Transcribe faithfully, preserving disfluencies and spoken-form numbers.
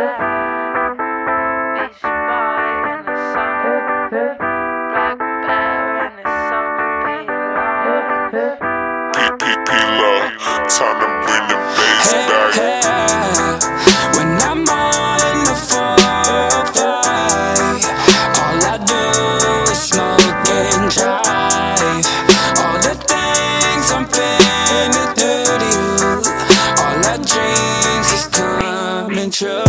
Beach boy in the sun, black bear in the sun, P-P-P-Lo, time to bring the bass back. Hey, when I'm on the four five, all I do is smoke and drive. All the things I'm finna do to you, all our dreams is coming true.